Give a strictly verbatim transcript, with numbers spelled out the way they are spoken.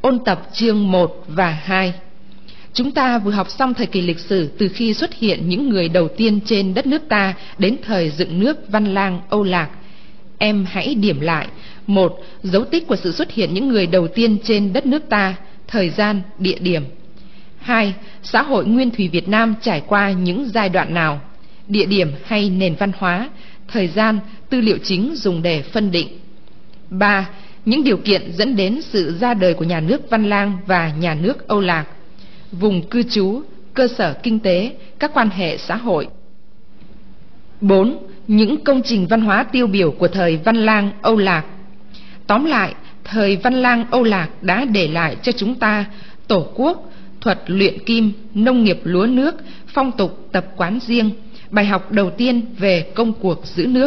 ôn tập chương một và hai. Chúng ta vừa học xong thời kỳ lịch sử từ khi xuất hiện những người đầu tiên trên đất nước ta đến thời dựng nước Văn Lang Âu Lạc. Em hãy điểm lại: một. Dấu tích của sự xuất hiện những người đầu tiên trên đất nước ta, thời gian, địa điểm. Hai. Xã hội nguyên thủy Việt Nam trải qua những giai đoạn nào, địa điểm hay nền văn hóa, thời gian, tư liệu chính dùng để phân định. Ba. Những điều kiện dẫn đến sự ra đời của nhà nước Văn Lang và nhà nước Âu Lạc, vùng cư trú, cơ sở kinh tế, các quan hệ xã hội. Bốn. Những công trình văn hóa tiêu biểu của thời Văn Lang Âu Lạc. Tóm lại, thời Văn Lang Âu Lạc đã để lại cho chúng ta tổ quốc, thuật luyện kim, nông nghiệp lúa nước, phong tục tập quán riêng, bài học đầu tiên về công cuộc giữ nước.